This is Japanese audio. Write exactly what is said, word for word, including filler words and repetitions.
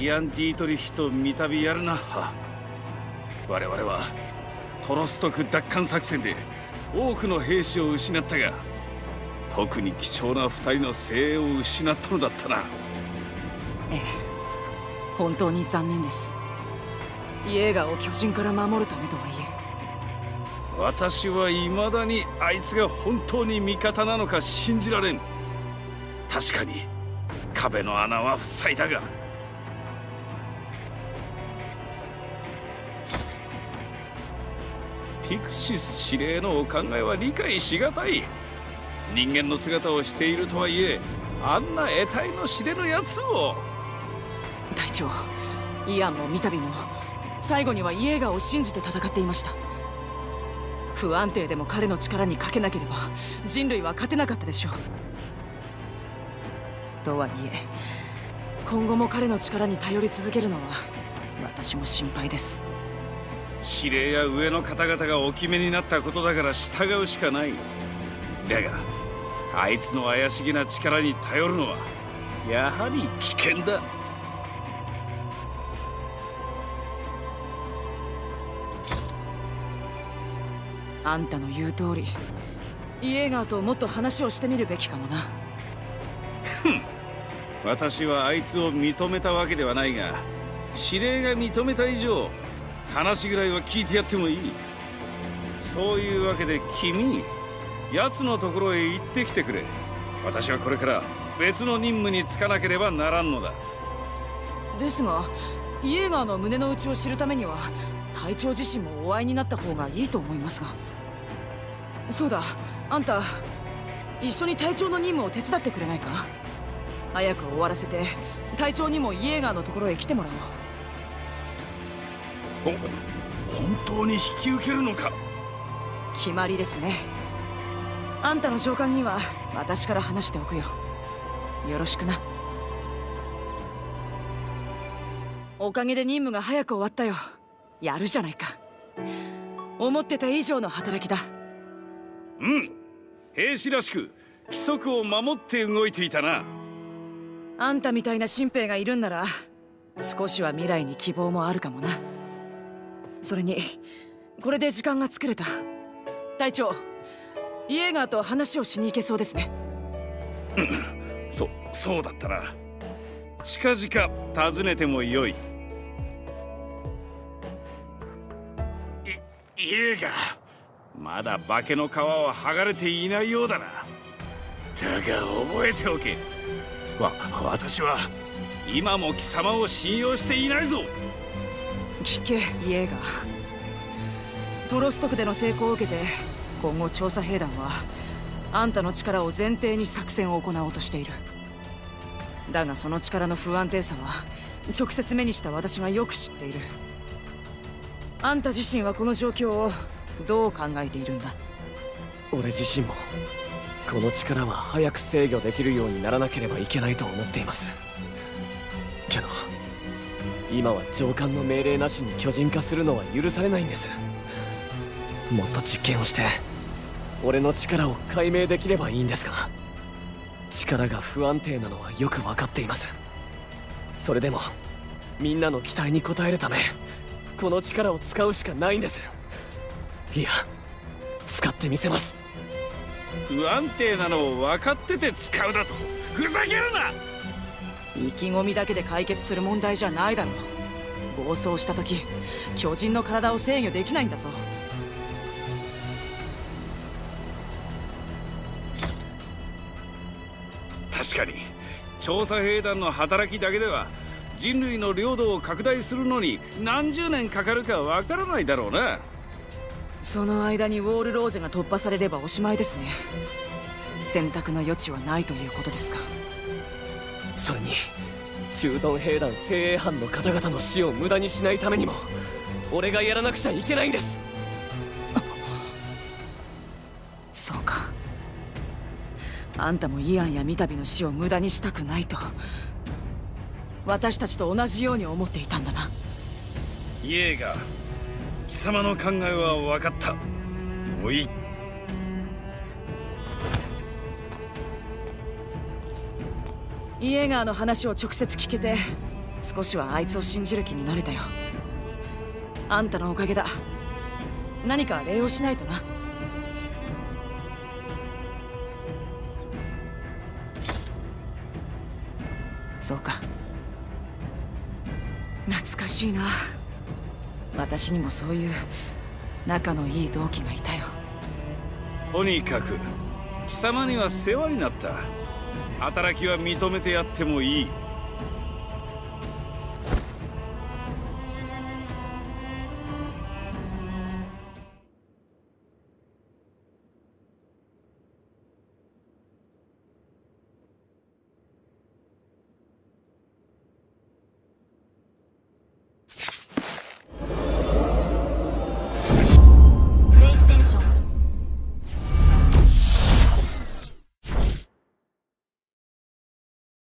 イアン・ディートリヒと三度やるな。我々はトロストク奪還作戦で多くの兵士を失ったが、特に貴重な二人の精鋭を失ったのだったな。 ええ、本当に残念です。イエーガーを巨人から守るためとはいえ、 私は未だにあいつが本当に味方なのか信じられん。確かに壁の穴は塞いだが、ピクシス司令のお考えは理解しがたい。人間の姿をしているとはいえ、あんな得体の知れぬやつを。 隊長、イアンも三度も最後にはイエーガーを信じて戦っていました。不安定でも彼の力にかけなければ人類は勝てなかったでしょう。とはいえ、今後も彼の力に頼り続けるのは私も心配です。 司令や上の方々がお決めになったことだから従うしかない。だがあいつの怪しげな力に頼るのはやはり危険だ。 あんたの言う通り、イエーガーともっと話をしてみるべきかもな。 ふん、私はあいつを認めたわけではないが、司令が認めた以上話ぐらいは聞いてやってもいい。そういうわけで君、奴のところへ行ってきてくれ。私はこれから別の任務に就かなければならんのだ。 ですが、イエーガーの胸の内を知るためには隊長自身もお会いになった方がいいと思いますが。そうだ、あんた一緒に隊長の任務を手伝ってくれないか。早く終わらせて隊長にもイエーガーのところへ来てもらおう。お、本当に引き受けるのか。 決まりですね。あんたの上官には私から話しておくよ。よろしくな。おかげで任務が早く終わったよ。やるじゃないか。思ってた以上の働きだ。 うん、兵士らしく規則を守って動いていたな。 あんたみたいな新兵がいるんなら少しは未来に希望もあるかもな。それにこれで時間が作れた。隊長、イエーガーと話をしに行けそうですね。 そ、そうだったな。近々訪ねてもよい。い、イエーガー、まだ化けの皮は剥がれていないようだな。だが覚えておけ。わ、私は今も貴様を信用していないぞ。 聞け、イエーガー。トロストクでの成功を受けて今後調査兵団はあんたの力を前提に作戦を行おうとしている。だがその力の不安定さは直接目にした私がよく知っている。あんた自身はこの状況をどう考えているんだ。 俺自身もこの力は早く制御できるようにならなければいけないと思っています。けど今は上官の命令なしに巨人化するのは許されないんです。もっと実験をして俺の力を解明できればいいんですが、力が不安定なのはよく分かっています。それでもみんなの期待に応えるためこの力を使うしかないんです。いや、使ってみせます。 不安定なのを分かってて使うだとふざけるな。 意気込みだけで解決する問題じゃないだろう。暴走した時巨人の体を制御できないんだぞ。 確かに調査兵団の働きだけでは人類の領土を拡大するのに何十年かかるかわからないだろうな。 その間にウォールローゼが突破されればおしまいですね。選択の余地はないということですか。 それに駐屯兵団精鋭班の方々の死を無駄にしないためにも俺がやらなくちゃいけないんです。 そうか、あんたもイアンや三度の死を無駄にしたくないと私たちと同じように思っていたんだな。 イエーガー、貴様の考えは分かった。もういい。 イエーガーの話を直接聞けて少しはあいつを信じる気になれたよ。あんたのおかげだ。何か礼をしないとな。そうか。懐かしいな。私にもそういう仲のいい同期がいたよ。 とにかく貴様には世話になった。働きは認めてやってもいい。